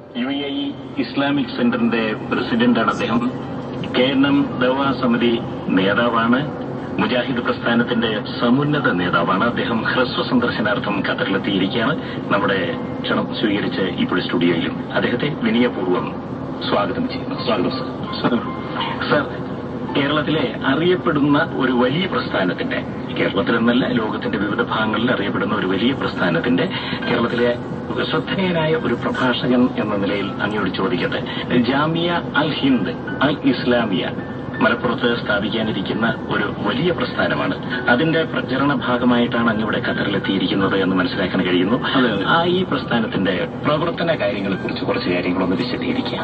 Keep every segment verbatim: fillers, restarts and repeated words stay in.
U A E Islamic സെന്ററിന്റെ പ്രസിഡന്റാണ് അദ്ദേഹം. കെ എൻ എം ദവാ സമിതി നേതാവാണ്. മുജാഹിദ് പ്രസ്ഥാനത്തിന്റെ സമുന്നത നേതാവാണ് അദ്ദേഹം. ഹ്രസ്വ സന്ദർശനാർത്ഥം ഖത്തറിലെത്തിയിരിക്കുകയാണ്. നമ്മുടെ ക്ഷണം സ്വീകരിച്ച് ഇപ്പോൾ സ്റ്റുഡിയോയിലും അദ്ദേഹത്തെ വിനയപൂർവ്വം സ്വാഗതം ചെയ്യുന്നു. സ്വാഗതം സർ. സർ, കേരളത്തിലെ അറിയപ്പെടുന്ന ഒരു വലിയ പ്രസ്ഥാനത്തിന്റെ, കേരളത്തിലെന്നല്ല ലോകത്തിന്റെ വിവിധ ഭാഗങ്ങളിൽ അറിയപ്പെടുന്ന ഒരു വലിയ പ്രസ്ഥാനത്തിന്റെ കേരളത്തിലെ ശ്രദ്ധേയനായ ഒരു പ്രഭാഷകൻ എന്ന നിലയിൽ അങ്ങയോട് ചോദിക്കട്ടെ, ജാമിയ അൽ ഹിന്ദ് അൽ ഇസ്ലാമിയ മലപ്പുറത്ത് സ്ഥാപിക്കാനിരിക്കുന്ന ഒരു വലിയ പ്രസ്ഥാനമാണ്. അതിന്റെ പ്രചരണ ഭാഗമായിട്ടാണ് അങ്ങിവിടെ ഖത്തറിലെത്തിയിരിക്കുന്നത് എന്ന് മനസ്സിലാക്കാൻ കഴിയുന്നു. ആ ഈ പ്രസ്ഥാനത്തിന്റെ പ്രവർത്തന കാര്യങ്ങളെക്കുറിച്ച് കുറച്ച് കാര്യങ്ങളൊന്ന് വിശദീകരിക്കാം.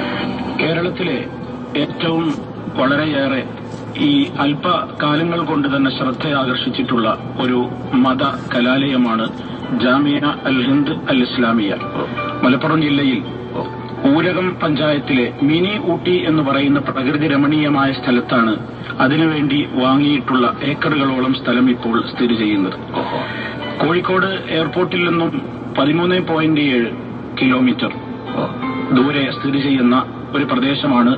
കേരളത്തിലെ ഏറ്റവും വളരെയേറെ ഈ അല്പകാലങ്ങൾ കൊണ്ട് തന്നെ ശ്രദ്ധയാകർഷിച്ചിട്ടുള്ള ഒരു മത കലാലയമാണ് ജാമിയ അൽ ഹിന്ദ് അൽ ഇസ്ലാമിയ. മലപ്പുറം ജില്ലയിൽ ഊരകം പഞ്ചായത്തിലെ മിനി ഊട്ടി എന്ന് പറയുന്ന പ്രകൃതി രമണീയമായ സ്ഥലത്താണ് അതിനുവേണ്ടി വാങ്ങിയിട്ടുള്ള ഏക്കറുകളോളം സ്ഥലം ഇപ്പോൾ സ്ഥിതി ചെയ്യുന്നത്. കോഴിക്കോട് എയർപോർട്ടിൽ നിന്നും പതിമൂന്ന് പോയിന്റ് ഏഴ് കിലോമീറ്റർ ദൂരെ സ്ഥിതി ചെയ്യുന്ന ഒരു പ്രദേശമാണ്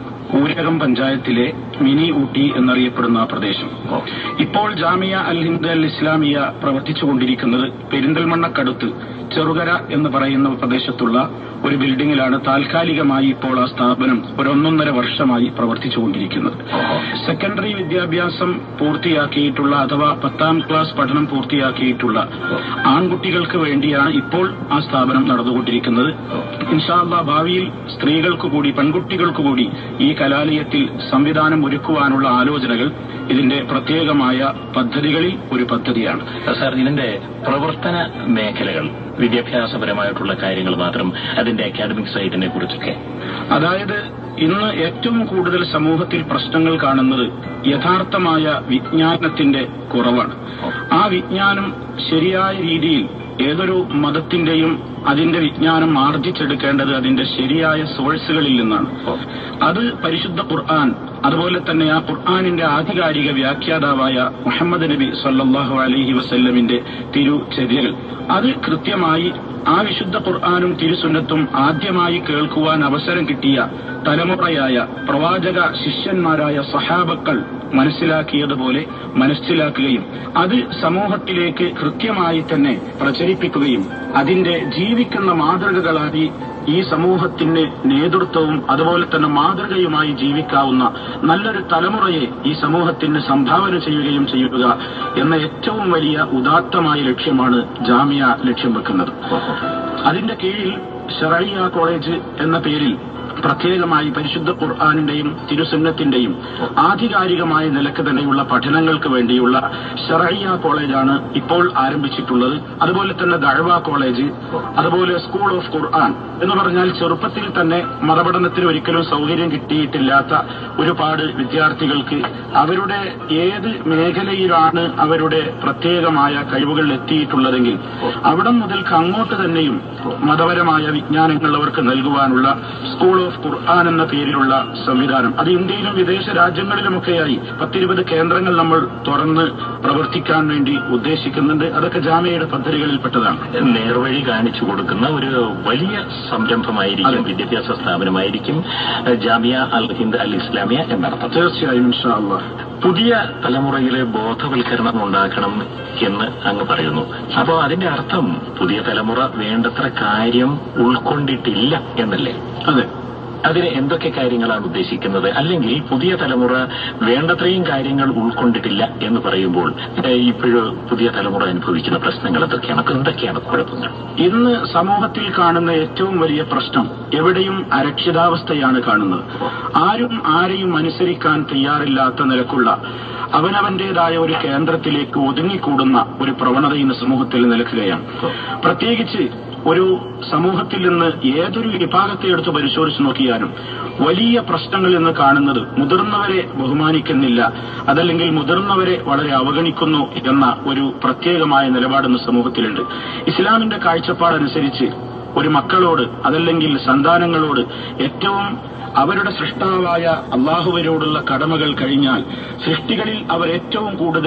ഊരകം പഞ്ചായത്തിലെ മിനി ഊട്ടി എന്നറിയപ്പെടുന്ന ആ പ്രദേശം. ഇപ്പോൾ ജാമിയ അൽ ഹിന്ദ് അൽ ഇസ്ലാമിയ പ്രവർത്തിച്ചുകൊണ്ടിരിക്കുന്നത് പെരിന്തൽമണ്ണക്കടുത്ത് ചെറുകര എന്ന് പറയുന്ന പ്രദേശത്തുള്ള ഒരു ബിൽഡിംഗിലാണ് താൽക്കാലികമായി ഇപ്പോൾ ആ സ്ഥാപനം ഒരു ഒന്നൊന്നര വർഷമായി പ്രവർത്തിച്ചുകൊണ്ടിരിക്കുന്നത്. സെക്കൻഡറി വിദ്യാഭ്യാസം പൂർത്തിയാക്കിയിട്ടുള്ള അഥവാ പത്താം ക്ലാസ് പഠനം പൂർത്തിയാക്കിയിട്ടുള്ള ആൺകുട്ടികൾക്ക് വേണ്ടിയാണ് ഇപ്പോൾ ആ സ്ഥാപനം നടന്നുകൊണ്ടിരിക്കുന്നത്. ഇൻഷാ അല്ലാഹ് ഭാവിയിൽ സ്ത്രീകൾക്ക് കൂടി, പെൺകുട്ടികൾക്ക് കൂടി ഈ കലാലയത്തിൽ സംവിധാനം ഒരുക്കുവാനുള്ള ആലോചനകൾ ഇതിന്റെ പ്രത്യേകമായ പദ്ധതികളിൽ ഒരു പദ്ധതിയാണ്. സാർ, ഇതിന്റെ പ്രവർത്തന മേഖലകൾ, വിദ്യാഭ്യാസപരമായിട്ടുള്ള കാര്യങ്ങൾ മാത്രം, അതിന്റെ അക്കാദമിക് സൈഡിനെ കുറിച്ചൊക്കെ? അതായത് ഇന്ന് ഏറ്റവും കൂടുതൽ സമൂഹത്തിൽ പ്രശ്നങ്ങൾ കാണുന്നത് യഥാർത്ഥമായ വിജ്ഞാനത്തിന്റെ കുറവാണ്. ആ വിജ്ഞാനം ശരിയായ രീതിയിൽ ഏതൊരു മതത്തിന്റെയും അതിന്റെ വിജ്ഞാനം ആർജിച്ചെടുക്കേണ്ടത് അതിന്റെ ശരിയായ സോഴ്സുകളിൽ നിന്നാണ്. അത് പരിശുദ്ധ ഖുർആൻ, അതുപോലെ തന്നെ ആ ഖുർആനിന്റെ ആധികാരിക വ്യാഖ്യാതാവായ മുഹമ്മദ് നബി സല്ലല്ലാഹു അലൈഹി വസല്ലമിന്റെ തിരുചര്യകൾ, അത് കൃത്യമായി ആ വിശുദ്ധ ഖുർആനും തിരുസുന്നത്തും ആദ്യമായി കേൾക്കുവാൻ അവസരം കിട്ടിയ തലമുറയായ പ്രവാചക ശിഷ്യന്മാരായ സഹാബക്കൾ മനസ്സിലാക്കിയതുപോലെ മനസ്സിലാക്കുകയും അത് സമൂഹത്തിലേക്ക് കൃത്യമായി തന്നെ പ്രചരിപ്പിക്കുകയും അതിന്റെ ജീവിക്കുന്ന മാതൃകകളായി ഈ സമൂഹത്തിന് നേതൃത്വവും അതുപോലെ തന്നെ മാതൃകയുമായി ജീവിക്കാവുന്ന നല്ലൊരു തലമുറയെ ഈ സമൂഹത്തിന് സംഭാവന ചെയ്യുകയും ചെയ്യുക എന്ന ഏറ്റവും വലിയ ഉദാത്തമായ ലക്ഷ്യമാണ് ജാമിയ ലക്ഷ്യം വെക്കുന്നത്. അതിന്റെ കീഴിൽ ശറഈയ കോളേജ് എന്ന പേരിൽ പ്രത്യേകമായി പരിശുദ്ധ ഖുർആനിന്റെയും തിരുസുന്നത്തിന്റെയും ആധികാരികമായ നിലക്ക് തന്നെയുള്ള പഠനങ്ങൾക്ക് വേണ്ടിയുള്ള ശറഈയ കോളേജാണ് ഇപ്പോൾ ആരംഭിച്ചിട്ടുള്ളത്. അതുപോലെ തന്നെ ദഅവ കോളേജ്, അതുപോലെ സ്കൂൾ ഓഫ് ഖുർആൻ എന്ന് പറഞ്ഞാൽ ചെറുപ്പത്തിൽ തന്നെ മതപഠനത്തിന് ഒരിക്കലും സൗകര്യം കിട്ടിയിട്ടില്ലാത്ത ഒരുപാട് വിദ്യാർത്ഥികൾക്ക് അവരുടെ ഏത് മേഖലയിലാണ് അവരുടെ പ്രത്യേകമായ കഴിവുകൾ എത്തിയിട്ടുള്ളതെങ്കിൽ അവിടം മുതൽക്ക് അങ്ങോട്ട് തന്നെയും മതപരമായ വിജ്ഞാനങ്ങൾ അവർക്ക് നൽകുവാനുള്ള സ്കൂൾ ഓഫ് ഖുർആൻ എന്ന പേരിലുള്ള സംവിധാനം, അത് ഇന്ത്യയിലും വിദേശ രാജ്യങ്ങളിലുമൊക്കെയായി പത്തിരുപത് കേന്ദ്രങ്ങൾ നമ്മൾ തുറന്ന് പ്രവർത്തിക്കാൻ വേണ്ടി ഉദ്ദേശിക്കുന്നുണ്ട്. അതൊക്കെ ജാമിയയുടെ പദ്ധതികളിൽപ്പെട്ടതാണ്. നേർവഴി കാണിച്ചു കൊടുക്കുന്ന ഒരു വലിയ സംരംഭമായിരിക്കും, വിദ്യാഭ്യാസ സ്ഥാപനമായിരിക്കും ജാമിയ അൽ ഹിന്ദ് അൽ ഇസ്ലാമിയ എന്നർത്ഥം. തീർച്ചയായും ഇൻഷാ അല്ലാഹ്. പുതിയ തലമുറയിലെ ബോധവൽക്കരണം ഉണ്ടാക്കണം എന്ന് അങ്ങ് പറയുന്നു. അപ്പോൾ അതിന്റെ അർത്ഥം പുതിയ തലമുറ വേണ്ടത്ര കാര്യം ഉൾക്കൊണ്ടിട്ടില്ല എന്നല്ലേ? അതെ. അതിന് എന്തൊക്കെ കാര്യങ്ങളാണ് ഉദ്ദേശിക്കുന്നത്? അല്ലെങ്കിൽ പുതിയ തലമുറ വേണ്ടത്രയും കാര്യങ്ങൾ ഉൾക്കൊണ്ടിട്ടില്ല എന്ന് പറയുമ്പോൾ ഇപ്പോഴും പുതിയ തലമുറ അനുഭവിക്കുന്ന പ്രശ്നങ്ങൾ എന്തൊക്കെയാണ്? എന്തൊക്കെയാണ് കുഴപ്പങ്ങൾ? ഇന്ന് സമൂഹത്തിൽ കാണുന്ന ഏറ്റവും വലിയ പ്രശ്നം എവിടെയും അരക്ഷിതാവസ്ഥയാണ് കാണുന്നത്. ആരും ആരെയും അനുസരിക്കാൻ തയ്യാറില്ലാത്ത നിലക്കുള്ള അവനവന്റേതായ ഒരു കേന്ദ്രത്തിലേക്ക് ഒതുങ്ങിക്കൂടുന്ന ഒരു പ്രവണത ഇന്ന് സമൂഹത്തിൽ നിലക്കുകയാണ്. പ്രത്യേകിച്ച് ഒരു സമൂഹത്തിൽ നിന്ന് ഏതൊരു വിഭാഗത്തെ എടുത്ത് പരിശോധിച്ച് നോക്കിയാലും വലിയ പ്രശ്നങ്ങൾ എന്ന് കാണുന്നത് മുതിർന്നവരെ ബഹുമാനിക്കുന്നില്ല, അതല്ലെങ്കിൽ മുതിർന്നവരെ വളരെ അവഗണിക്കുന്നു എന്ന ഒരു പ്രത്യേകമായ നിലപാടിന്ന് സമൂഹത്തിലുണ്ട്. ഇസ്ലാമിന്റെ കാഴ്ചപ്പാടനുസരിച്ച് ഒരു മക്കളോട് അതല്ലെങ്കിൽ സന്താനങ്ങളോട് ഏറ്റവും അവരുടെ സൃഷ്ടാവായ അള്ളാഹുവിനോടുള്ള കടമകൾ കഴിഞ്ഞാൽ സൃഷ്ടികളിൽ അവർ ഏറ്റവും കൂടുതൽ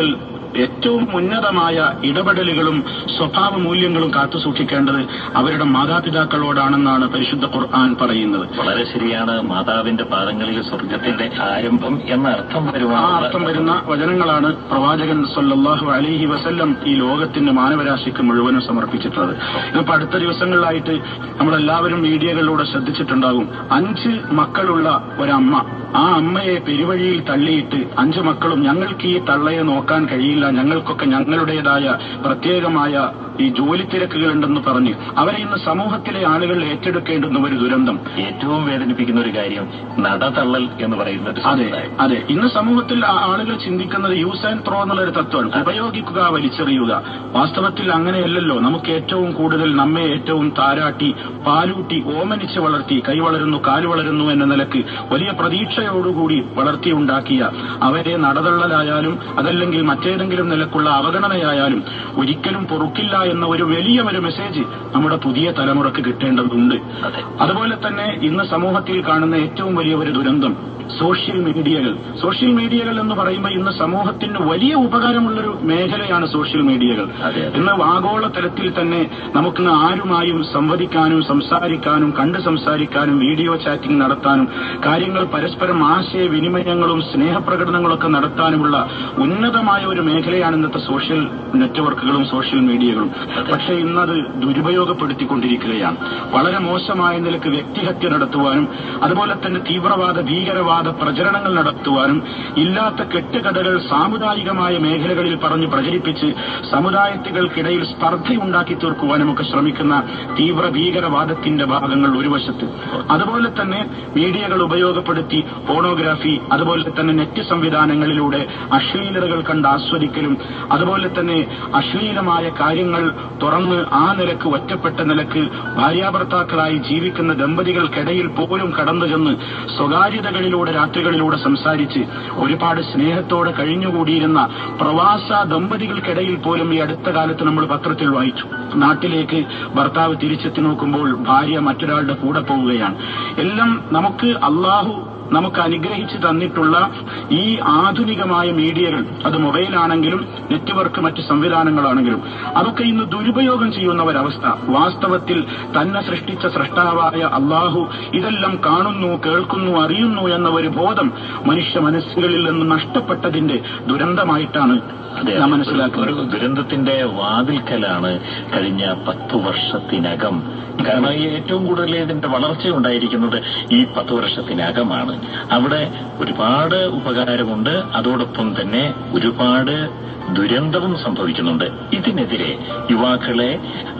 ഏറ്റവും ഉന്നതമായ ഇടപെടലുകളും സ്വഭാവ മൂല്യങ്ങളും കാത്തുസൂക്ഷിക്കേണ്ടത് അവരുടെ മാതാപിതാക്കളോടാണെന്നാണ് പരിശുദ്ധ ഖുർആൻ പറയുന്നത്. വളരെ ശരിയാണ്. മാതാവിന്റെ പാദങ്ങളിൽ സ്വർഗത്തിന്റെ ആരംഭം എന്ന അർത്ഥം വരുന്ന ആ അർത്ഥം വരുന്ന വചനങ്ങളാണ് പ്രവാചകൻ സല്ലല്ലാഹു അലൈഹി വസല്ലം ഈ ലോകത്തിന്റെ മാനവരാശിക്ക് മുഴുവനും സമർപ്പിച്ചിട്ടുള്ളത്. ഇപ്പൊ അടുത്ത ദിവസങ്ങളിലായിട്ട് നമ്മളെല്ലാവരും മീഡിയകളിലൂടെ ശ്രദ്ധിച്ചിട്ടുണ്ടാകും. അഞ്ച് മക്കളുള്ള ഒരമ്മ, ആ അമ്മയെ പെരുവഴിയിൽ തള്ളിയിട്ട് അഞ്ചു മക്കളും ഞങ്ങൾക്ക് ഈ തള്ളയെ നോക്കാൻ കഴിയില്ല, ഞങ്ങൾക്കൊക്കെ ഞങ്ങളുടേതായ പ്രത്യേകമായ ഈ ജോലി തിരക്കുകളുണ്ടെന്ന് പറഞ്ഞ് അവരെ ഇന്ന് സമൂഹത്തിലെ ആളുകൾ ഏറ്റെടുക്കേണ്ടുന്ന ഒരു ദുരന്തം. ഏറ്റവും വേദനിപ്പിക്കുന്ന ഒരു കാര്യം നടതള്ളൽ എന്ന് പറയുന്നത്. അതെ അതെ ഇന്ന് സമൂഹത്തിൽ ആളുകൾ ചിന്തിക്കുന്നത് യൂസ് ആൻഡ് ത്രോ എന്നുള്ളൊരു തത്വമാണ്. ഉപയോഗിക്കുക, വലിച്ചെറിയുക. വാസ്തവത്തിൽ അങ്ങനെയല്ലല്ലോ. നമുക്ക് ഏറ്റവും കൂടുതൽ നമ്മെ ഏറ്റവും താരാട്ടി പാലൂട്ടി ഓമനിച്ച് വളർത്തി, കൈ വളരുന്നു കാല് വളരുന്നു എന്ന നിലക്ക് വലിയ പ്രതീക്ഷയോടുകൂടി വളർത്തിയുണ്ടാക്കിയ അവരെ നടതള്ളലായാലും അതല്ലെങ്കിൽ മറ്റേതെങ്കിലും നിലക്കുള്ള അവഗണനയായാലും ഒരിക്കലും പൊറുക്കില്ല എന്ന ഒരു വലിയ ഒരു മെസ്സേജ് നമ്മുടെ പുതിയ തലമുറക്ക് കിട്ടേണ്ടതുണ്ട്. അതുപോലെ തന്നെ ഇന്ന് സമൂഹത്തിൽ കാണുന്ന ഏറ്റവും വലിയ ഒരു ദുരന്തം സോഷ്യൽ മീഡിയകൾ. സോഷ്യൽ മീഡിയകൾ എന്ന് പറയുമ്പോൾ ഇന്ന് സമൂഹത്തിന് വലിയ ഉപകാരമുള്ളൊരു മേഖലയാണ് സോഷ്യൽ മീഡിയകൾ. ഇന്ന് ആഗോള തലത്തിൽ തന്നെ നമുക്കിന്ന് ആരുമായും സംവദിക്കാനും സംസാരിക്കാനും കണ്ട് സംസാരിക്കാനും വീഡിയോ ചാറ്റിംഗ് നടത്താനും കാര്യങ്ങൾ പരസ്പരം ആശയവിനിമയങ്ങളും സ്നേഹപ്രകടനങ്ങളൊക്കെ നടത്താനുമുള്ള ഉന്നതമായ ഒരു മേഖലയാണ് ഇന്നത്തെ സോഷ്യൽ നെറ്റ്വർക്കുകളും സോഷ്യൽ മീഡിയകളും. പക്ഷേ ഇന്നത് ദുരുപയോഗപ്പെടുത്തിക്കൊണ്ടിരിക്കുകയാണ്. വളരെ മോശമായ നിലക്ക് വ്യക്തിഹത്യ നടത്തുവാനും അതുപോലെ തന്നെ തീവ്രവാദ ഭീകരവാദ പ്രചരണങ്ങൾ നടത്തുവാനും ഇല്ലാത്ത കെട്ടുകഥകൾ സാമുദായികമായ മേഖലകളിൽ പറഞ്ഞ് പ്രചരിപ്പിച്ച് സമുദായത്തുകൾക്കിടയിൽ സ്പർദ്ധയുണ്ടാക്കി തീർക്കുവാനും ഒക്കെ ശ്രമിക്കുന്ന തീവ്ര ഭീകരവാദത്തിന്റെ ഭാഗങ്ങൾ ഒരു വശത്ത്. അതുപോലെ തന്നെ മീഡിയകൾ ഉപയോഗപ്പെടുത്തി പോണോഗ്രാഫി അതുപോലെ തന്നെ നെറ്റ് സംവിധാനങ്ങളിലൂടെ അശ്ലീലതകൾ കണ്ട് ആസ്വദിക്കലും അതുപോലെ തന്നെ അശ്ലീലമായ കാര്യങ്ങൾ തുറന്ന് ആ നിലക്ക് ഒറ്റപ്പെട്ട നിലക്ക് ഭാര്യാഭർത്താക്കളായി ജീവിക്കുന്ന ദമ്പതികൾക്കിടയിൽ പോലും കടന്നു ചെന്ന് സ്വകാര്യതകളിലൂടെ രാത്രികളിലൂടെ സംസാരിച്ച് ഒരുപാട് സ്നേഹത്തോടെ കഴിഞ്ഞുകൂടിയിരുന്ന പ്രവാസ ദമ്പതികൾക്കിടയിൽ പോലും ഈ അടുത്ത കാലത്ത് നമ്മൾ പത്രത്തിൽ വായിച്ചു. നാട്ടിലേക്ക് ഭർത്താവ് തിരിച്ചെത്തി നോക്കുമ്പോൾ ഭാര്യ മറ്റൊരാളുടെ കൂടെ പോവുകയാണ്. എല്ലാം നമുക്ക് അള്ളാഹു നമുക്ക് അനുഗ്രഹിച്ചു തന്നിട്ടുള്ള ഈ ആധുനികമായ മീഡിയകൾ, അത് മൊബൈലാണെങ്കിലും നെറ്റ്വർക്ക് മറ്റ് സംവിധാനങ്ങളാണെങ്കിലും അതൊക്കെ ഇന്ന് ദുരുപയോഗം ചെയ്യുന്ന ഒരവസ്ഥ. വാസ്തവത്തിൽ തന്നെ സൃഷ്ടിച്ച സൃഷ്ടാവായ അള്ളാഹു ഇതെല്ലാം കാണുന്നു, കേൾക്കുന്നു, അറിയുന്നു എന്ന ഒരു ബോധം മനുഷ്യ മനസ്സുകളിൽ നിന്ന് നഷ്ടപ്പെട്ടതിന്റെ ദുരന്തമായിട്ടാണ് നാം മനസ്സിലാക്കുന്നത്. ദുരന്തത്തിന്റെ വാതിൽക്കലാണ് കഴിഞ്ഞ പത്തു വർഷത്തിനകം. കാരണം ഈ ഏറ്റവും കൂടുതൽ ഇതിന്റെ വളർച്ച ഉണ്ടായിരിക്കുന്നത് ഈ പത്തു വർഷത്തിനകമാണ്. അവിടെ ഒരുപാട് ഉപകാരമുണ്ട്, അതോടൊപ്പം തന്നെ ഒരുപാട് ദുരന്തവും സംഭവിക്കുന്നുണ്ട്. ഇതിനെതിരെ യുവാക്കളെ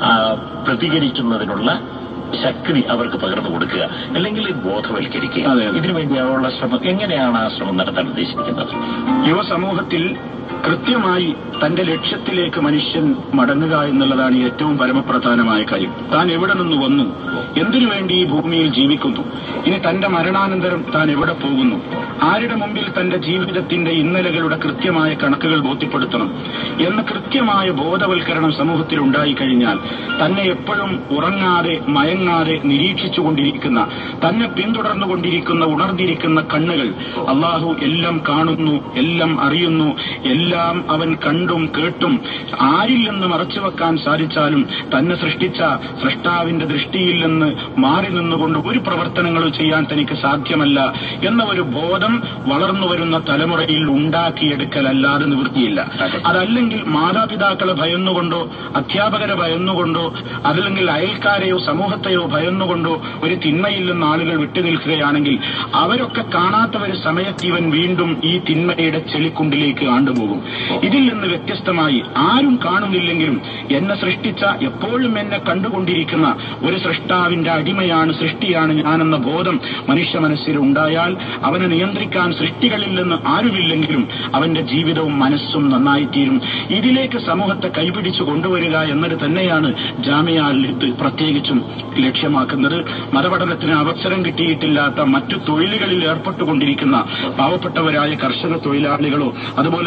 പ്രതികരിക്കുന്നതിനുള്ള ശക്തി അവർക്ക് പകർന്നു കൊടുക്കുക, അല്ലെങ്കിൽ ബോധവൽക്കരിക്കുക. ഇതിനുവേണ്ടിയുള്ള ശ്രമം എങ്ങനെയാണ് ആ ശ്രമം നടത്താൻ ഉദ്ദേശിക്കുന്നത്? യുവസമൂഹത്തിൽ കൃത്യമായി തന്റെ ലക്ഷ്യത്തിലേക്ക് മനുഷ്യൻ മടങ്ങുക എന്നുള്ളതാണ് ഏറ്റവും പരമപ്രധാനമായ കാര്യം. താൻ എവിടെ നിന്ന് വന്നു, എന്തിനു വേണ്ടി ഈ ഭൂമിയിൽ ജീവിക്കുന്നു, ഇനി തന്റെ മരണാനന്തരം താൻ എവിടെ പോകുന്നു, ആരുടെ മുമ്പിൽ തന്റെ ജീവിതത്തിന്റെ ഇന്നലകളുടെ കൃത്യമായ കണക്കുകൾ ബോധ്യപ്പെടുത്തണം എന്ന കൃത്യമായ ബോധവൽക്കരണം സമൂഹത്തിൽ ഉണ്ടായിക്കഴിഞ്ഞാൽ തന്നെ എപ്പോഴും ഉറങ്ങാതെ മയങ്ങാതെ നിരീക്ഷിച്ചുകൊണ്ടിരിക്കുന്ന, തന്നെ പിന്തുടർന്നുകൊണ്ടിരിക്കുന്ന ഉണർന്നിരിക്കുന്ന കണ്ണുകൾ അള്ളാഹു എല്ലാം കാണുന്നു, എല്ലാം അറിയുന്നു, എല്ലാം അവൻ കണ്ടും കേട്ടും ആരിൽ നിന്ന് മറച്ചുവെക്കാൻ സാധിച്ചാലും തന്നെ സൃഷ്ടിച്ച സൃഷ്ടാവിന്റെ ദൃഷ്ടിയിൽ നിന്ന് മാറി നിന്നുകൊണ്ട് ഒരു പ്രവർത്തനങ്ങളും ചെയ്യാൻ തനിക്ക് സാധ്യമല്ല എന്ന ഒരു ബോധം വളർന്നുവരുന്ന തലമുറയിൽ ഉണ്ടാക്കിയെടുക്കലല്ലാതെ നിവൃത്തിയില്ല. അതല്ലെങ്കിൽ മാതാപിതാക്കളെ ഭയന്നുകൊണ്ടോ അധ്യാപകരെ ഭയന്നുകൊണ്ടോ അതല്ലെങ്കിൽ അയൽക്കാരെയോ സമൂഹത്തെയോ ഭയന്നുകൊണ്ടോ ഒരു തിന്മയിൽ നിന്ന് ആളുകൾ വിട്ടുനിൽക്കുകയാണെങ്കിൽ അവരൊക്കെ കാണാത്ത ഒരു സമയത്ത് ഇവൻ വീണ്ടും ഈ തിന്മയുടെ ചെളിക്കുണ്ടിലേക്ക് ആണ്ടുപോകും. ഇതിൽ നിന്ന് വ്യത്യസ്തമായി ആരും കാണുന്നില്ലെങ്കിലും എന്നെ സൃഷ്ടിച്ച, എപ്പോഴും എന്നെ കണ്ടുകൊണ്ടിരിക്കുന്ന ഒരു സൃഷ്ടാവിന്റെ അടിമയാണ്, സൃഷ്ടിയാണ് ഞാനെന്ന ബോധം മനുഷ്യ മനസ്സിൽ ഉണ്ടായാൽ അവനെ നിയന്ത്രിക്കാൻ സൃഷ്ടികളിൽ നിന്ന് ആരുമില്ലെങ്കിലും അവന്റെ ജീവിതവും മനസ്സും നന്നായിത്തീരും. ഇതിലേക്ക് സമൂഹത്തെ കൈപിടിച്ചു കൊണ്ടുവരിക എന്നത് തന്നെയാണ് ജാമിയ അൽ-ഹിന്ദ് പ്രത്യേകിച്ചും ലക്ഷ്യമാക്കുന്നത്. മതപഠനത്തിന് അവസരം കിട്ടിയിട്ടില്ലാത്ത മറ്റു തൊഴിലുകളിൽ ഏർപ്പെട്ടുകൊണ്ടിരിക്കുന്ന പാവപ്പെട്ടവരായ കർഷക തൊഴിലാളികളോ അതുപോലെ തന്നെ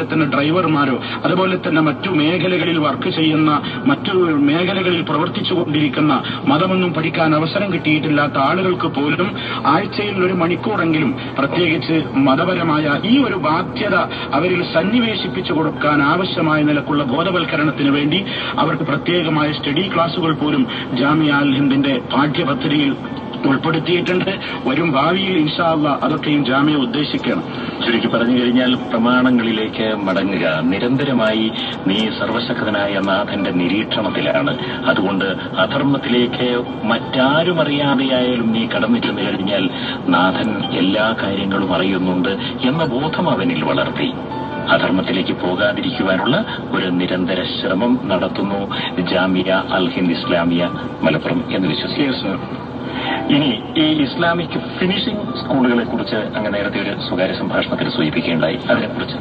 ഡ്രൈവർമാരോ അതുപോലെ തന്നെ മറ്റു മേഖലകളിൽ വർക്ക് ചെയ്യുന്ന മറ്റു മേഖലകളിൽ പ്രവർത്തിച്ചുകൊണ്ടിരിക്കുന്ന മതമൊന്നും പഠിക്കാൻ അവസരം കിട്ടിയിട്ടില്ലാത്ത ആളുകൾക്ക് പോലും ആഴ്ചയിൽ ഒരു മണിക്കൂറെങ്കിലും പ്രത്യേകിച്ച് മതപരമായ ഈ ഒരു ബാധ്യത അവരിൽ സന്നിവേശിപ്പിച്ചു കൊടുക്കാൻ ആവശ്യമായ നിലക്കുള്ള ബോധവൽക്കരണത്തിന് വേണ്ടി അവർക്ക് പ്രത്യേകമായ സ്റ്റഡി ക്ലാസുകൾ പോലും ജാമിയ അൽ ഹിന്ദിന്റെ പാഠ്യപദ്ധതിയിൽ ഉൾപ്പെടുത്തിയിട്ടുണ്ട്. വരും ഭാവിയിൽ ഇൻഷാ അല്ലാഹ് അതൊക്കെയും ജാമിയ ഉദ്ദേശിക്കണം. ചുരുക്കി പറഞ്ഞു കഴിഞ്ഞാൽ പ്രമാണങ്ങളിലേക്ക് മടങ്ങുക. നിരന്തരമായി നീ സർവശക്തനായ നാഥന്റെ നിരീക്ഷണത്തിലാണ്. അതുകൊണ്ട് അധർമ്മത്തിലേക്ക് മറ്റാരും അറിയാതെയായാലും നീ കടന്നു ചെന്നു കഴിഞ്ഞാൽ നാഥൻ എല്ലാ കാര്യങ്ങളും അറിയുന്നുണ്ട് എന്ന ബോധം അവനിൽ വളർത്തി അധർമ്മത്തിലേക്ക് പോകാതിരിക്കുവാനുള്ള ഒരു നിരന്തര ശ്രമം നടത്തുന്നു ജാമിയ അൽ ഹിന്ദ് ഇസ്ലാമിയ മലപ്പുറം എന്ന് വിശ്വസിക്കുന്നു. ഇനി ഈ ഇസ്ലാമിക് ഫിനിഷിംഗ് സ്കൂളുകളെ കുറിച്ച് അങ്ങ് നേരത്തെ ഒരു സ്വകാര്യ സംഭാഷണത്തിൽ സൂചിപ്പിക്കുകയുണ്ടായി. അതിനെക്കുറിച്ച്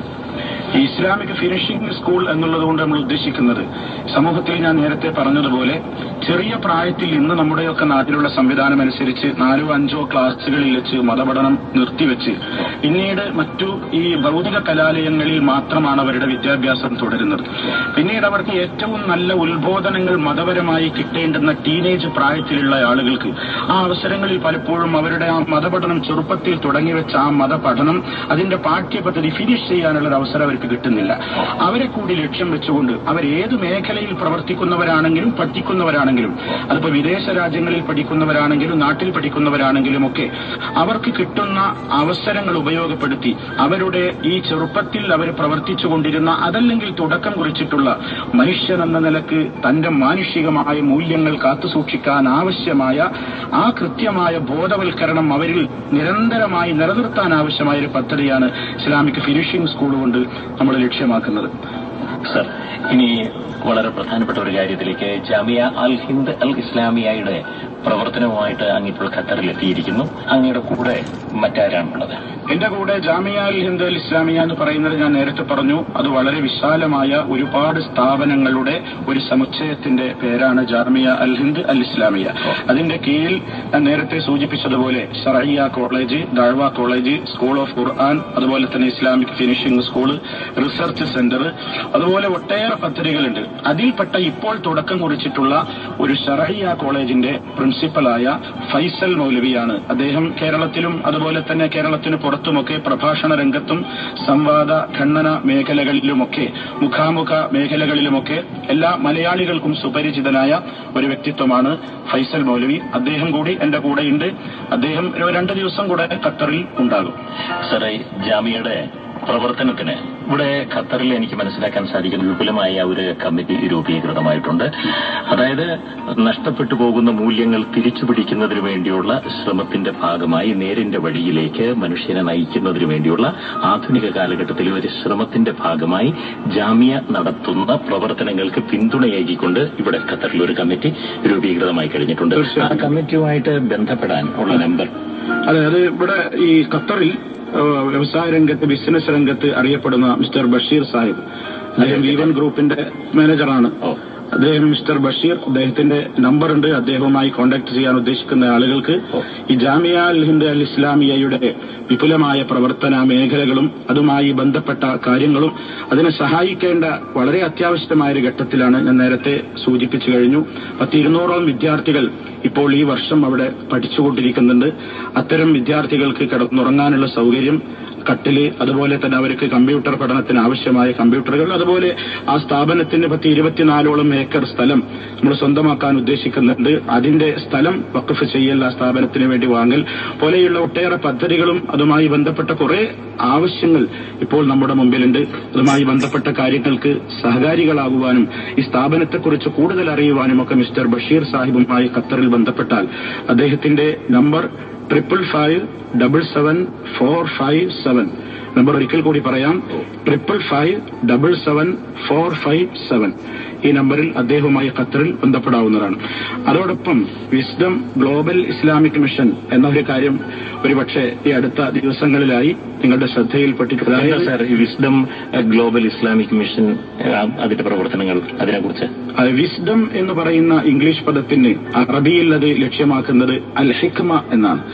ഈ ഇസ്ലാമിക് ഫിനിഷിംഗ് സ്കൂൾ എന്നുള്ളത് കൊണ്ട് നമ്മൾ ഉദ്ദേശിക്കുന്നത് സമൂഹത്തിൽ ഞാൻ നേരത്തെ പറഞ്ഞതുപോലെ ചെറിയ പ്രായത്തിൽ ഇന്ന് നമ്മുടെയൊക്കെ നാട്ടിലുള്ള സംവിധാനം അനുസരിച്ച് നാലോ അഞ്ചോ ക്ലാസുകളിൽ വെച്ച് മതപഠനം നിർത്തിവെച്ച് പിന്നീട് മറ്റു ഈ ഭൗതിക കലാലയങ്ങളിൽ മാത്രമാണ് അവരുടെ വിദ്യാഭ്യാസം തുടരുന്നത്. പിന്നീട് അവർക്ക് ഏറ്റവും നല്ല ഉത്ബോധനങ്ങൾ മതപരമായി കിട്ടേണ്ടുന്ന ടീനേജ് പ്രായത്തിലുള്ള ആളുകൾക്ക് ആ അവസരങ്ങളിൽ പലപ്പോഴും അവരുടെ ആ മതപഠനം ചെറുപ്പത്തിൽ തുടങ്ങിവെച്ച ആ മതപഠനം അതിന്റെ പാഠ്യപദ്ധതി ഫിനിഷ് ചെയ്യാനുള്ള അവസരം അവർക്ക് കിട്ടുന്നില്ല. അവരെ കൂടി ലക്ഷ്യം വെച്ചുകൊണ്ട് അവരേത് മേഖലയിൽ പ്രവർത്തിക്കുന്നവരാണെങ്കിലും പഠിക്കുന്നവരാണെങ്കിലും അതിപ്പോൾ വിദേശ രാജ്യങ്ങളിൽ പഠിക്കുന്നവരാണെങ്കിലും നാട്ടിൽ പഠിക്കുന്നവരാണെങ്കിലും ഒക്കെ അവർക്ക് കിട്ടുന്ന അവസരങ്ങൾ ഉപയോഗപ്പെടുത്തി അവരുടെ ഈ ചെറുപ്പത്തിൽ അവർ പ്രവർത്തിച്ചുകൊണ്ടിരുന്ന അതല്ലെങ്കിൽ തുടക്കം കുറിച്ചിട്ടുള്ള മനുഷ്യൻ എന്ന നിലക്ക് തന്റെ മാനുഷികമായ മൂല്യങ്ങൾ കാത്തുസൂക്ഷിക്കാൻ ആവശ്യമായ ആ കൃത്യമായ ബോധവൽക്കരണം അവരിൽ നിരന്തരമായി നിലനിർത്താൻ ആവശ്യമായ ഒരു പദ്ധതിയാണ് ഇസ്ലാമിക് ഫിനിഷിംഗ് സ്കൂൾ കൊണ്ട് നമ്മൾ ലക്ഷ്യമാക്കുന്നത്. സർ, ഇനി വളരെ പ്രധാനപ്പെട്ട ഒരു കാര്യത്തിലേക്ക് ജാമിയ അൽ ഹിന്ദ് അൽ ഇസ്ലാമിയയുടെ പ്രവർത്തനവുമായിട്ട് അങ്ങിപ്പോൾ ഖത്തറിൽ എത്തിയിരിക്കുന്നു. അങ്ങയുടെ കൂടെ മറ്റാരാണുള്ളത്? എന്റെ കൂടെ ജാമിയ അൽ ഹിന്ദ് അൽ ഇസ്ലാമിയ എന്ന് പറയുന്നത് ഞാൻ നേരത്തെ പറഞ്ഞു, അത് വളരെ വിശാലമായ ഒരുപാട് സ്ഥാപനങ്ങളുടെ ഒരു സമുച്ചയത്തിന്റെ പേരാണ് ജാമിയ അൽ ഹിന്ദ് അൽ ഇസ്ലാമിയ. അതിന്റെ കീഴിൽ ഞാൻ നേരത്തെ സൂചിപ്പിച്ചതുപോലെ Shariyya college, Dawa college, school of Quran, അതുപോലെ തന്നെ Islamic finishing school, research centre, അതുപോലെ ഒട്ടേറെ പദ്ധതികളുണ്ട്. അതിൽപ്പെട്ട ഇപ്പോൾ തുടക്കം കുറിച്ചിട്ടുള്ള ഒരു ശറഇയ്യ കോളേജിന്റെ പ്രിൻസിപ്പലായ ഫൈസൽ മൗലവിയാണ്. അദ്ദേഹം കേരളത്തിലും അതുപോലെ തന്നെ കേരളത്തിന് പുറത്തുമൊക്കെ പ്രഭാഷണ രംഗത്തും സംവാദ ഖണ്ഡന മേഖലകളിലുമൊക്കെ മുഖാമുഖ മേഖലകളിലുമൊക്കെ എല്ലാ മലയാളികൾക്കും സുപരിചിതനായ ഒരു വ്യക്തിത്വമാണ് ഫൈസൽ മൗലവി. അദ്ദേഹം കൂടി എന്റെ കൂടെയുണ്ട്. അദ്ദേഹം രണ്ടു ദിവസം കൂടെ ഖത്തറിൽ ഉണ്ടാകും. സാറേ, ജാമിയയുടെ പ്രവർത്തനത്തിന് ഇവിടെ ഖത്തറിൽ എനിക്ക് മനസ്സിലാക്കാൻ സാധിക്കുന്ന വിപുലമായ ഒരു കമ്മിറ്റി രൂപീകൃതമായിട്ടുണ്ട്. അതായത് നഷ്ടപ്പെട്ടു പോകുന്ന മൂല്യങ്ങൾ തിരിച്ചുപിടിക്കുന്നതിന് വേണ്ടിയുള്ള ശ്രമത്തിന്റെ ഭാഗമായി നേരിന്റെ വഴിയിലേക്ക് മനുഷ്യനെ നയിക്കുന്നതിന് വേണ്ടിയുള്ള ആധുനിക കാലഘട്ടത്തിലെ ഒരു ശ്രമത്തിന്റെ ഭാഗമായി ജാമിയ നടത്തുന്ന പ്രവർത്തനങ്ങൾക്ക് പിന്തുണയേകിക്കൊണ്ട് ഇവിടെ ഖത്തറിൽ ഒരു കമ്മിറ്റി രൂപീകൃതമായി കഴിഞ്ഞിട്ടുണ്ട്. ആ കമ്മിറ്റിയുമായിട്ട് ബന്ധപ്പെടാൻ ഉള്ള നമ്പർ? അതെ, അത് ഇവിടെ ഈ ഖത്തറിൽ വ്യവസായ രംഗത്ത് ബിസിനസ് രംഗത്ത് അറിയപ്പെടുന്ന മിസ്റ്റർ ബഷീർ സാഹിബ്, അദ്ദേഹം വി വൺ ഗ്രൂപ്പിന്റെ മാനേജറാണ്. അദ്ദേഹം മിസ്റ്റർ ബഷീർ, അദ്ദേഹത്തിന്റെ നമ്പറുണ്ട്. അദ്ദേഹവുമായി കോൺടാക്ട് ചെയ്യാൻ ഉദ്ദേശിക്കുന്ന ആളുകൾക്ക് ഈ ജാമിയ അൽ ഹിന്ദ് അൽ ഇസ്ലാമിയയുടെ വിപുലമായ പ്രവർത്തന മേഖലകളും അതുമായി ബന്ധപ്പെട്ട കാര്യങ്ങളും അതിനെ സഹായിക്കേണ്ട വളരെ അത്യാവശ്യമായ ഒരു ഘട്ടത്തിലാണ്. ഞാൻ നേരത്തെ സൂചിപ്പിച്ചു കഴിഞ്ഞു, പത്തിരുന്നൂറോളം വിദ്യാർത്ഥികൾ ഇപ്പോൾ ഈ വർഷം അവിടെ പഠിച്ചുകൊണ്ടിരിക്കുന്നുണ്ട്. അത്തരം വിദ്യാർത്ഥികൾക്ക് കിടന്നുറങ്ങാനുള്ള സൗകര്യം, കട്ടില്, അതുപോലെ തന്നെ അവർക്ക് കമ്പ്യൂട്ടർ പഠനത്തിന് ആവശ്യമായ കമ്പ്യൂട്ടറുകൾ, അതുപോലെ ആ സ്ഥാപനത്തിന് പത്തി ഇരുപത്തിനാലോളം ഏക്കർ സ്ഥലം നമ്മൾ സ്വന്തമാക്കാൻ ഉദ്ദേശിക്കുന്നുണ്ട്. അതിന്റെ സ്ഥലം വഖഫ് ചെയ്യൽ, ആ സ്ഥാപനത്തിന് വേണ്ടി വാങ്ങൽ പോലെയുള്ള ഒട്ടേറെ പദ്ധതികളും അതുമായി ബന്ധപ്പെട്ട കുറെ ആവശ്യങ്ങൾ ഇപ്പോൾ നമ്മുടെ മുമ്പിലുണ്ട്. അതുമായി ബന്ധപ്പെട്ട കാര്യങ്ങൾക്ക് സഹകാരികളാകുവാനും ഈ സ്ഥാപനത്തെക്കുറിച്ച് കൂടുതൽ അറിയുവാനും ഒക്കെ മിസ്റ്റർ ബഷീർ സാഹിബുമായി ഖത്തറിൽ ബന്ധപ്പെട്ടാൽ അദ്ദേഹത്തിന്റെ number triple five double seven four five seven. Number ഒരിക്കൽ കൂടി പറയാം, triple five double seven four five seven. ഈ നമ്പറിൽ അദ്ദേഹവുമായി ഖത്തറിൽ ബന്ധപ്പെടാവുന്നതാണ്. അതോടൊപ്പം വിസ്ഡം ഗ്ലോബൽ ഇസ്ലാമിക് മിഷൻ എന്നൊരു കാര്യം ഒരുപക്ഷെ ഈ അടുത്ത ദിവസങ്ങളിലായി നിങ്ങളുടെ ശ്രദ്ധയിൽപ്പെട്ടിട്ടുണ്ട്. വിസ്ഡം ഗ്ലോബൽ ഇസ്ലാമിക് മിഷൻ, അതിന്റെ പ്രവർത്തനങ്ങൾ, അതിനെക്കുറിച്ച്? വിസ്ഡം എന്ന് പറയുന്ന ഇംഗ്ലീഷ് പദത്തിന് അറബിയിൽ അത് ലക്ഷ്യമാക്കുന്നത് അൽ ഹിക്മ എന്നാണ്.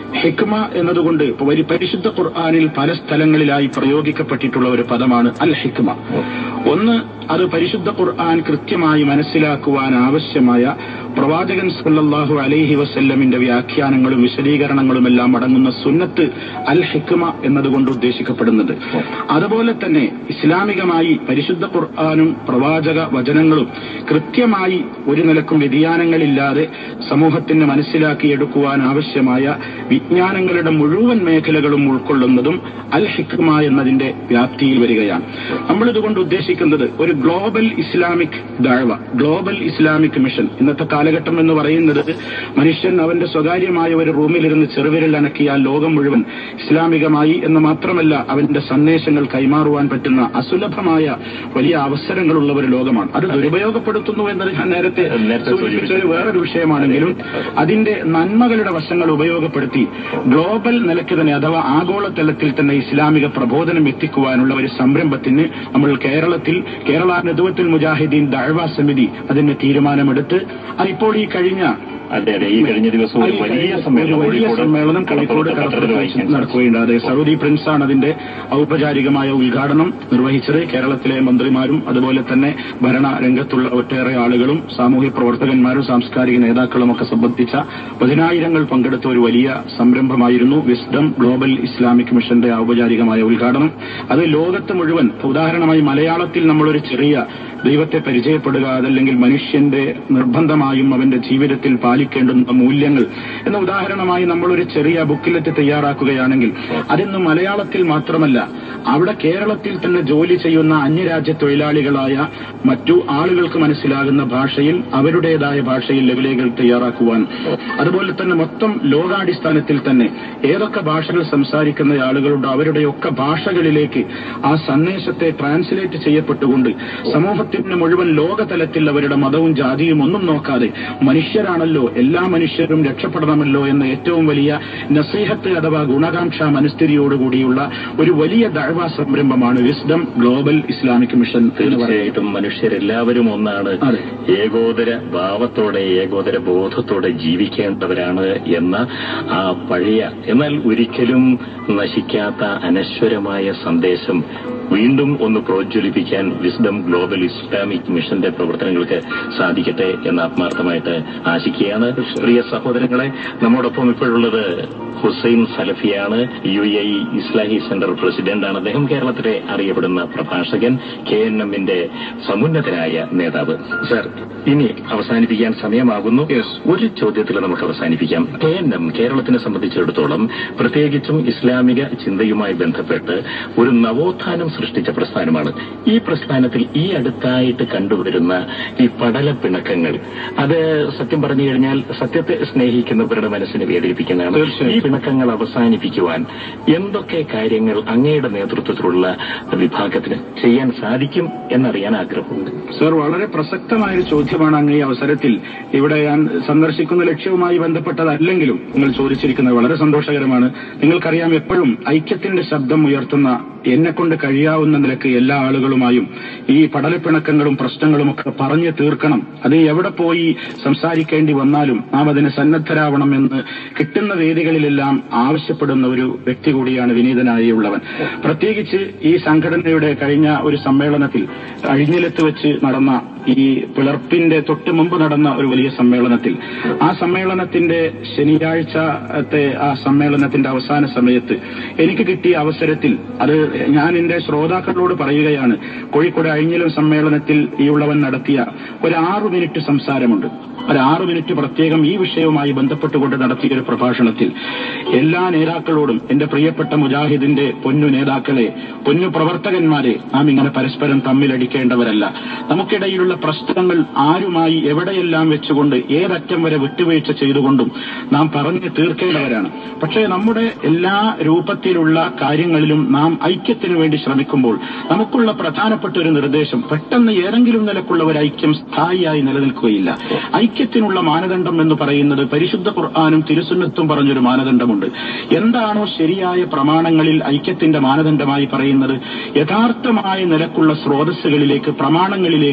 ഹിക്മ എന്നതുകൊണ്ട് പരിശുദ്ധ ഖുർആനിൽ പല സ്ഥലങ്ങളിലായി പ്രയോഗിക്കപ്പെട്ടിട്ടുള്ള ഒരു പദമാണ് അൽ ഹിക്മ. ഒന്ന്, അത് പരിശുദ്ധ ഖുർആൻ കൃത്യമായി മനസ്സിലാക്കുവാൻ ആവശ്യമായ പ്രവാചകൻ സല്ലല്ലാഹു അലൈഹി വസല്ലമിന്റെ വ്യാഖ്യാനങ്ങളും വിശദീകരണങ്ങളും എല്ലാം അടങ്ങുന്ന സുന്നത്ത് അൽ ഹിക്മ എന്നതുകൊണ്ട് ഉദ്ദേശിക്കപ്പെടുന്നത്. അതുപോലെ തന്നെ ഇസ്ലാമികമായി പരിശുദ്ധ ഖുർആനും പ്രവാചക വചനങ്ങളും കൃത്യമായി ഒരു നിലക്കും വ്യതിയാനങ്ങളില്ലാതെ സമൂഹത്തിന് മനസ്സിലാക്കിയെടുക്കുവാൻ ആവശ്യമായ വിജ്ഞാനങ്ങളുടെ മുഴുവൻ മേഖലകളും ഉൾക്കൊള്ളുന്നതും അൽ ഹിക്മ എന്നതിന്റെ വ്യാപ്തിയിൽ വരികയാണ്. നമ്മളിതുകൊണ്ട് ഉദ്ദേശിക്കുന്നത് ഒരു ഗ്ലോബൽ ഇസ്ലാമിക് ദഅവ, ഗ്ലോബൽ ഇസ്ലാമിക് മിഷൻ. ഇന്നത്തെ കാലഘട്ടം എന്ന് പറയുന്നത് മനുഷ്യൻ അവന്റെ സ്വകാര്യമായ ഒരു റൂമിലിരുന്ന് ചെറുവിരൽ അനക്കിയാൽ ലോകം മുഴുവൻ ഇസ്ലാമികമായി എന്ന് മാത്രമല്ല അവന്റെ സന്ദേശങ്ങൾ കൈമാറുവാൻ പറ്റുന്ന അസുലഭമായ വലിയ അവസരങ്ങളുള്ള ഒരു ലോകമാണ്. അത് ദുരുപയോഗപ്പെടുത്തുന്നു എന്നത് ഞാൻ നേരത്തെ സൂചിപ്പിച്ച ഒരു വേറൊരു വിഷയമാണെങ്കിലും അതിന്റെ നന്മകളുടെ വശങ്ങൾ ഉപയോഗപ്പെടുത്തി ഗ്ലോബൽ നിലയ്ക്ക് തന്നെ അഥവാ ആഗോളതലത്തിൽ തന്നെ ഇസ്ലാമിക പ്രബോധനം എത്തിക്കുവാനുള്ള ഒരു സംരംഭത്തിന് നമ്മൾ കേരളത്തിൽ കേരള നദുവത്തുൽ മുജാഹിദീൻ ദഅവ സമിതി അതിന് തീരുമാനമെടുത്ത് അതിപ്പോൾ ഈ കഴിഞ്ഞ അതെ അതെ ഈ കഴിഞ്ഞ ദിവസം വലിയ സമ്മേളനം കളക്കോട് നടക്കുകയുണ്ടായത്. സൗദി പ്രിൻസാണ് അതിന്റെ ഔപചാരികമായ ഉദ്ഘാടനം നിർവഹിച്ചത്. കേരളത്തിലെ മന്ത്രിമാരും അതുപോലെ തന്നെ ഭരണ രംഗത്തുള്ള ഒട്ടേറെ ആളുകളും സാമൂഹ്യ പ്രവർത്തകന്മാരും സാംസ്കാരിക നേതാക്കളും ഒക്കെ സംബന്ധിച്ച പതിനായിരങ്ങൾ പങ്കെടുത്ത ഒരു വലിയ സംരംഭമായിരുന്നു വിസ്ഡം ഗ്ലോബൽ ഇസ്ലാമിക് മിഷന്റെ ഔപചാരികമായ ഉദ്ഘാടനം. അത് ലോകത്ത് മുഴുവൻ, ഉദാഹരണമായി മലയാളത്തിൽ നമ്മളൊരു ചെറിയ ദൈവത്തെ പരിചയപ്പെടുക, അതല്ലെങ്കിൽ മനുഷ്യന്റെ നിർബന്ധമായും അവന്റെ ജീവിതത്തിൽ പാലിക്കേണ്ടുന്ന മൂല്യങ്ങൾ എന്ന ഉദാഹരണമായി നമ്മളൊരു ചെറിയ ബുക്കിലെറ്റ് തയ്യാറാക്കുകയാണെങ്കിൽ അതിന്ന് മലയാളത്തിൽ മാത്രമല്ല അവിടെ കേരളത്തിൽ തന്നെ ജോലി ചെയ്യുന്ന അന്യരാജ്യ തൊഴിലാളികളായ മറ്റു ആളുകൾക്ക് മനസ്സിലാകുന്ന ഭാഷയിൽ അവരുടേതായ ഭാഷയിൽ ലെവലുകൾ തയ്യാറാക്കുവാൻ, അതുപോലെ തന്നെ മൊത്തം ലോകാടിസ്ഥാനത്തിൽ തന്നെ ഏതൊക്കെ ഭാഷകൾ സംസാരിക്കുന്ന ആളുകളുണ്ടോ അവരുടെയൊക്കെ ഭാഷകളിലേക്ക് ആ സന്ദേശത്തെ ട്രാൻസ്ലേറ്റ് ചെയ്യപ്പെട്ടുകൊണ്ട് സമൂഹത്തിന് മുഴുവൻ ലോകതലത്തിൽ അവരുടെ മതവും ജാതിയും ഒന്നും നോക്കാതെ മനുഷ്യരാണല്ലോ, എല്ലാ മനുഷ്യരും രക്ഷപ്പെടണമല്ലോ എന്ന ഏറ്റവും വലിയ നസീഹത്ത് അഥവാ ഗുണകാംക്ഷ മനസ്ഥിതിയോടുകൂടിയുള്ള ഒരു വലിയ ദഅവ സംരംഭമാണ് വിസ്ഡം ഗ്ലോബൽ ഇസ്ലാമിക് മിഷൻ. തീർച്ചയായിട്ടും മനുഷ്യരെല്ലാവരും ഒന്നാണ്, ഏകോദര ഭാവത്തോടെ ഏകോദര ബോധത്തോടെ ജീവിക്കേണ്ടവരാണ് എന്ന ആ പഴയ എന്നാൽ ഒരിക്കലും നശിക്കാത്ത അനശ്വരമായ സന്ദേശം വീണ്ടും ഒന്ന് പ്രോജ്വലിപ്പിക്കാൻ വിസ്ഡം ഗ്ലോബൽ ഇസ്ലാമിക് മിഷന്റെ പ്രവർത്തനങ്ങൾക്ക് സാധിക്കട്ടെ എന്ന് ആത്മാർത്ഥമായിട്ട് ആശിക്കുകയാണ്. പ്രിയ സഹോദരങ്ങളെ, നമ്മോടൊപ്പം ഇപ്പോഴുള്ളത് ഹുസൈൻ സലഫിയാണ്. U A E Islahi centre പ്രസിഡന്റാണ് അദ്ദേഹം. കേരളത്തിലെ അറിയപ്പെടുന്ന പ്രഭാഷകൻ, കെ എൻ എമ്മിന്റെ സമുന്നതനായ നേതാവ്. സർ, ഇനി അവസാനിപ്പിക്കാൻ സമയമാകുന്നു. ഒരു ചോദ്യത്തിൽ നമുക്ക് അവസാനിപ്പിക്കാം. കെ എൻ എം കേരളത്തിനെ സംബന്ധിച്ചിടത്തോളം പ്രത്യേകിച്ചും ഇസ്ലാമിക ചിന്തയുമായി ബന്ധപ്പെട്ട് ഒരു നവോത്ഥാനം സൃഷ്ടിച്ച പ്രസ്ഥാനമാണ്. ഈ പ്രസ്ഥാനത്തിൽ ഈ അടുത്തായിട്ട് കണ്ടുവരുന്ന ഈ പടല പിണക്കങ്ങൾ, അത് സത്യം പറഞ്ഞു കഴിഞ്ഞാൽ സത്യത്തെ സ്നേഹിക്കുന്നവരുടെ മനസ്സിനെ വേദനിപ്പിക്കുന്നതാണ്. ഈ പിണക്കങ്ങൾ അവസാനിപ്പിക്കുവാൻ എന്തൊക്കെ കാര്യങ്ങൾ അങ്ങയുടെ നേതൃത്വത്തിലുള്ള വിഭാഗത്തിന് ചെയ്യാൻ സാധിക്കും എന്നറിയാൻ ആഗ്രഹമുണ്ട്. സർ, വളരെ പ്രസക്തമായൊരു ചോദ്യമാണ് അങ്ങ് ഈ അവസരത്തിൽ. ഇവിടെ ഞാൻ സന്ദർശിക്കുന്ന ലക്ഷ്യവുമായി ബന്ധപ്പെട്ടതല്ലെങ്കിലും നിങ്ങൾ ചോദിച്ചിരിക്കുന്നത് വളരെ സന്തോഷകരമാണ്. നിങ്ങൾക്കറിയാം, എപ്പോഴും ഐക്യത്തിന്റെ ശബ്ദം ഉയർത്തുന്ന എന്നെക്കൊണ്ട് കഴിയാവുന്ന നിലക്ക് എല്ലാ ആളുകളുമായും ഈ പടലപ്പിണക്കങ്ങളും പ്രശ്നങ്ങളും ഒക്കെ പറഞ്ഞു തീർക്കണം. അത് എവിടെ പോയി സംസാരിക്കേണ്ടി വന്നാലും നാം അതിന് സന്നദ്ധരാവണം എന്ന് കിട്ടുന്ന വേദികളിലെല്ലാം ആവശ്യപ്പെടുന്ന ഒരു വ്യക്തി കൂടിയാണ് വിനീതനായുള്ളവൻ. പ്രത്യേകിച്ച് ഈ സംഘടനയുടെ കഴിഞ്ഞ ഒരു സമ്മേളനത്തിൽ അഴിഞ്ഞിലത്ത് വെച്ച് നടന്ന ഈ പിളർപ്പിന്റെ തൊട്ട് മുമ്പ് നടന്ന ഒരു വലിയ സമ്മേളനത്തിൽ, ആ സമ്മേളനത്തിന്റെ ശനിയാഴ്ചത്തെ ആ സമ്മേളനത്തിന്റെ അവസാന സമയത്ത് എനിക്ക് കിട്ടിയ അവസരത്തിൽ അത് ഞാൻ എന്റെ ശ്രോതാക്കളോട് പറയുകയാണ്. കോഴിക്കോട് അഴിഞ്ഞിലം സമ്മേളനത്തിൽ ഈ ഉള്ളവൻ നടത്തിയ ഒരു ആറു മിനിറ്റ് സംസാരമുണ്ട്. ഒരു ആറു മിനിറ്റ് പ്രത്യേകം ഈ വിഷയവുമായി ബന്ധപ്പെട്ടുകൊണ്ട് നടത്തിയ ഒരു പ്രഭാഷണത്തിൽ എല്ലാ നേതാക്കളോടും, എന്റെ പ്രിയപ്പെട്ട മുജാഹിദിന്റെ പൊന്നു നേതാക്കളെ, പൊന്നു പ്രവർത്തകന്മാരെ, നാം ഇങ്ങനെ പരസ്പരം തമ്മിലടിക്കേണ്ടവരല്ല. നമുക്കിടയിലുള്ള പ്രശ്നങ്ങൾ ആരുമായി എവിടെയെല്ലാം വെച്ചുകൊണ്ട് ഏതറ്റം വരെ വിട്ടുവീഴ്ച ചെയ്തുകൊണ്ടും നാം പറഞ്ഞു തീർക്കേണ്ടവരാണ്. പക്ഷേ നമ്മുടെ എല്ലാ രൂപത്തിലുള്ള കാര്യങ്ങളിലും നാം ഐക്യത്തിനു വേണ്ടി ശ്രമിക്കുമ്പോൾ നമുക്കുള്ള പ്രധാനപ്പെട്ട ഒരു നിർദ്ദേശം, പെട്ടെന്ന് ഏതെങ്കിലും നിലക്കുള്ള ഒരു ഐക്യം സ്ഥായിയായി നിലനിൽക്കുകയില്ല. ഐക്യത്തിനുള്ള മാനദണ്ഡം എന്ന് പറയുന്നത് പരിശുദ്ധ ഖുർആനും തിരുസുന്നത്തും പറഞ്ഞൊരു മാനദണ്ഡമുണ്ട്. എന്താണോ ശരിയായ പ്രമാണങ്ങളിൽ ഐക്യത്തിന്റെ മാനദണ്ഡമായി പറയുന്നത്, യഥാർത്ഥമായ നിലക്കുള്ള സ്രോതസ്സുകളിലേക്ക്, പ്രമാണങ്ങളിലേക്ക്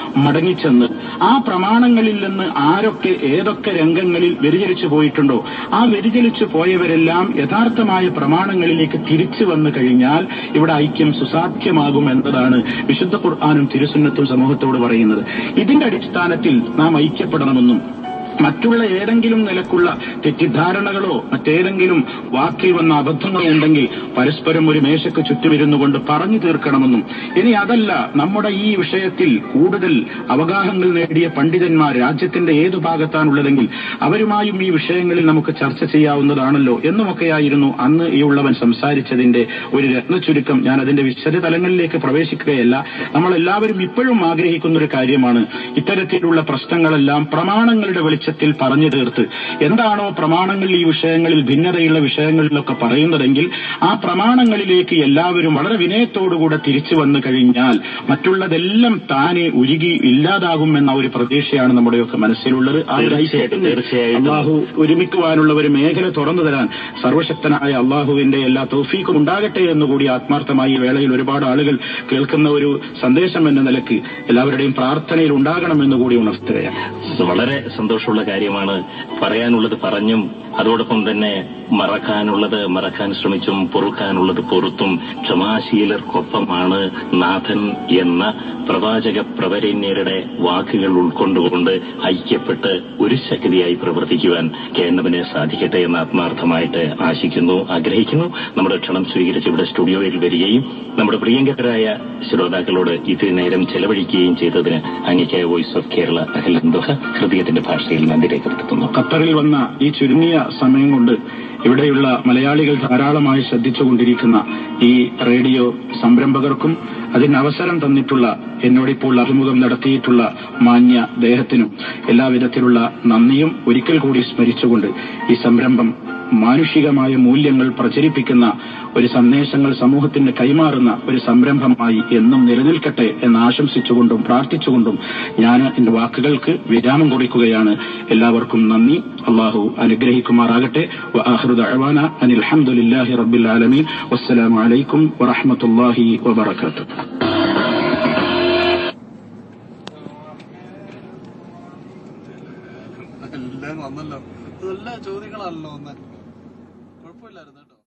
മടങ്ങിച്ചെന്ന് ആ പ്രമാണങ്ങളിൽ നിന്ന് ആരൊക്കെ ഏതൊക്കെ രംഗങ്ങളിൽ വ്യതിചലിച്ചു പോയിട്ടുണ്ടോ ആ വ്യതിചലിച്ചു പോയവരെല്ലാം യഥാർത്ഥമായ പ്രമാണങ്ങളിലേക്ക് തിരിച്ചു വന്നു കഴിഞ്ഞാൽ ഇവിടെ ഐക്യം സുസാധ്യമാകും എന്നതാണ് വിശുദ്ധ ഖുർആനും തിരുസുന്നത്തും സമൂഹത്തോട് പറയുന്നത്. ഇതിന്റെ അടിസ്ഥാനത്തിൽ നാം ഐക്യപ്പെടണമെന്നും മറ്റുള്ള ഏതെങ്കിലും നിലക്കുള്ള തെറ്റിദ്ധാരണകളോ മറ്റേതെങ്കിലും വാക്കിൽ വന്ന അബദ്ധങ്ങളോ ഉണ്ടെങ്കിൽ പരസ്പരം ഒരു മേശയ്ക്ക് ചുറ്റുമിരുന്നു കൊണ്ട് പറഞ്ഞു തീർക്കണമെന്നും, ഇനി അതല്ല നമ്മുടെ ഈ വിഷയത്തിൽ കൂടുതൽ അവഗാഹങ്ങൾ നേടിയ പണ്ഡിതന്മാർ രാജ്യത്തിന്റെ ഏതു ഭാഗത്താണുള്ളതെങ്കിൽ അവരുമായും ഈ വിഷയങ്ങളിൽ നമുക്ക് ചർച്ച ചെയ്യാവുന്നതാണല്ലോ എന്നുമൊക്കെയായിരുന്നു അന്ന് ഈ ഉള്ളവൻ സംസാരിച്ചതിന്റെ ഒരു രത്നചുരുക്കം. ഞാൻ അതിന്റെ വിശദ തലങ്ങളിലേക്ക് പ്രവേശിക്കുകയല്ല. നമ്മളെല്ലാവരും ഇപ്പോഴും ആഗ്രഹിക്കുന്ന ഒരു കാര്യമാണ് ഇത്തരത്തിലുള്ള പ്രശ്നങ്ങളെല്ലാം പ്രമാണങ്ങളുടെ വെളിച്ചത്തിൽ പറഞ്ഞു തീർത്ത് എന്താണോ പ്രമാണങ്ങൾ ഈ വിഷയങ്ങളിൽ ഭിന്നതയുള്ള വിഷയങ്ങളിലൊക്കെ പറയുന്നതെങ്കിൽ ആ പ്രമാണങ്ങളിലേക്ക് എല്ലാവരും വളരെ വിനയത്തോടുകൂടെ തിരിച്ചു വന്നു കഴിഞ്ഞാൽ മറ്റുള്ളതെല്ലാം താനെ ഉരുകി ഇല്ലാതാകുമെന്ന ഒരു പ്രതീക്ഷയാണ് നമ്മുടെയൊക്കെ മനസ്സിലുള്ളത്. ആ അള്ളാഹു ഒരുമിക്കുവാനുള്ള ഒരു മേഖല തുറന്നു തരാൻ സർവശക്തനായ അള്ളാഹുവിന്റെ എല്ലാ തൗഫീഖും ഉണ്ടാകട്ടെ എന്നുകൂടി ആത്മാർത്ഥമായി വേളയിൽ ഒരുപാട് ആളുകൾ കേൾക്കുന്ന ഒരു സന്ദേശം എന്ന നിലയ്ക്ക് എല്ലാവരുടെയും പ്രാർത്ഥനയിൽ ഉണ്ടാകണമെന്നുകൂടി ഉണർത്തുകയാണ്. വളരെ സന്തോഷമുള്ള കാര്യമാണ്. പറയാനുള്ളത് പറഞ്ഞും അതോടൊപ്പം തന്നെ മറക്കാനുള്ളത് മറക്കാൻ ശ്രമിച്ചും പൊറുക്കാനുള്ളത് പൊറുത്തും ക്ഷമാശീലർക്കൊപ്പമാണ് നാഥൻ എന്ന പ്രവാചക പ്രവരണ്യരുടെ വാക്കുകൾ ഉൾക്കൊണ്ടുകൊണ്ട് ഐക്യപ്പെട്ട് ഒരു ശക്തിയായി പ്രവർത്തിക്കുവാൻ കേരളത്തിന് സാധിക്കട്ടെ എന്ന് ആത്മാർത്ഥമായിട്ട് ആശിക്കുന്നു, ആഗ്രഹിക്കുന്നു. നമ്മുടെ ക്ഷണം സ്വീകരിച്ച് ഇവിടെ സ്റ്റുഡിയോയിൽ വരികയും നമ്മുടെ പ്രിയങ്കരായ ശ്രോതാക്കളോട് ഇത്തിരി നേരം ചെലവഴിക്കുകയും ചെയ്തതിന് അങ്ങേക്ക് വോയിസ് ഓഫ് കേരള അഹ്ലന്ദുഹ ഹൃദയത്തിന്റെ ഭാഷയിൽ നന്ദി രേഖപ്പെടുത്തുന്നു. ഖത്തറിൽ വന്ന ഈ ചുരുങ്ങിയ സമയം കൊണ്ട് ഇവിടെയുള്ള മലയാളികൾ ധാരാളമായി ശ്രദ്ധിച്ചുകൊണ്ടിരിക്കുന്ന ഈ റേഡിയോ സംരംഭകർക്കും അതിന് അവസരം തന്നിട്ടുള്ള എന്നോടിപ്പോൾ അഭിമുഖം നടത്തിയിട്ടുള്ള മാന്യ ദേഹത്തിനും എല്ലാവിധത്തിലുള്ള നന്ദിയും ഒരിക്കൽ കൂടി സ്മരിച്ചുകൊണ്ട് ഈ സംരംഭം മാനുഷികമായ മൂല്യങ്ങൾ പ്രചരിപ്പിക്കുന്ന ഒരു സന്ദേശങ്ങൾ സമൂഹത്തിന് കൈമാറുന്ന ഒരു സംരംഭമായി എന്നും നിലനിൽക്കട്ടെ എന്ന് ആശംസിച്ചുകൊണ്ടും പ്രാർത്ഥിച്ചുകൊണ്ടും ഞാൻ എന്റെ വാക്കുകൾക്ക് വിരാമം കുറിക്കുകയാണ്. എല്ലാവർക്കും നന്ദി. അള്ളാഹു അനുഗ്രഹിക്കുമാറാകട്ടെ. വആഖിറു ദഅവാന അനിൽ ഹംദുലില്ലാഹി റബ്ബിൽ ആലമീൻ. വസ്സലാമു അലൈക്കും വറഹ്മത്തുള്ളാഹി വബറകാതുഹു. എല്ലാം വന്നല്ലോ. നല്ല ചോദ്യങ്ങളാണല്ലോ ഒന്ന്. കുഴപ്പമില്ലായിരുന്നു കേട്ടോ.